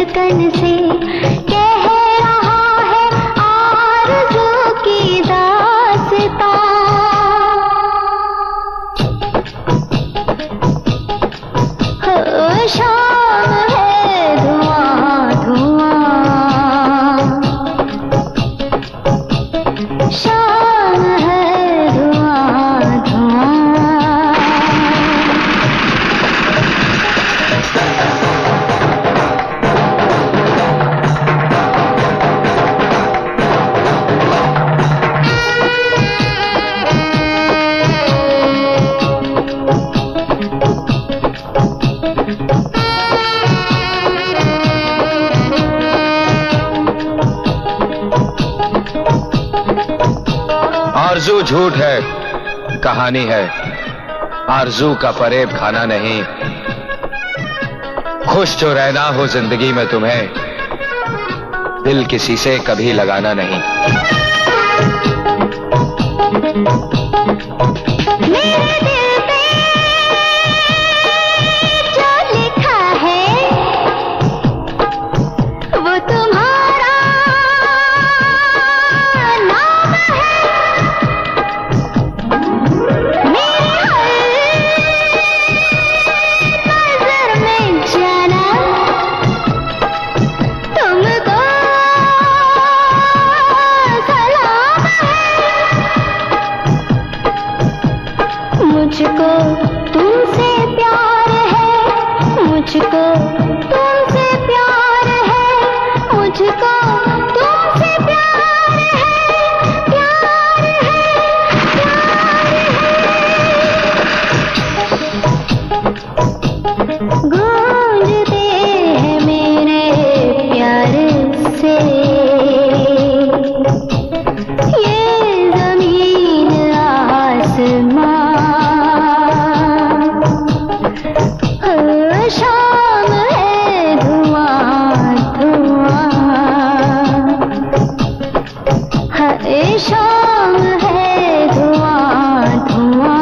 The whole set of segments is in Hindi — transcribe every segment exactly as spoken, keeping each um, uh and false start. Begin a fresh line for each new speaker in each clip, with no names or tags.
धड़कन से कह रहा है आरज़ू की दास्तां। हो शाम है धुआं धुआं, शाम है धुआं धुआं।
आरज़ू झूठ है, कहानी है, आरज़ू का फरेब खाना नहीं। खुश जो रहना हो जिंदगी में तुम्हें, दिल किसी से कभी लगाना नहीं।
मेरे दिल पे जो लिखा है वो तुम्हारा नाम है। मेरी हर नजर में जाना तुमको सलाम है। मुझको तुमसे प्यार है, मुझको तुमसे प्यार है, मुझको तुमसे प्यार है, प्यार है, प्यार है। गूंजते हैं मेरे प्यार से ये ज़मीन आसमां। हो शाम है धुआं धुआं, है शाम है धुआं धुआं।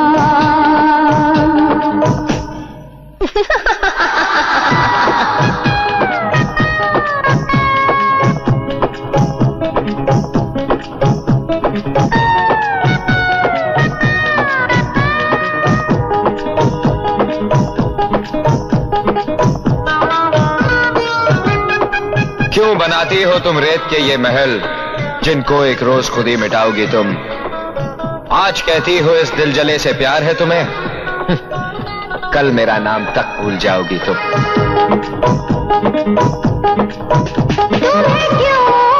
क्यों बनाती हो तुम रेत के ये महल, जिनको एक रोज खुद ही मिटाओगी तुम। आज कहती हो इस दिल जले से प्यार है तुम्हें, कल मेरा नाम तक भूल जाओगी तुम।
तुम्हें क्यों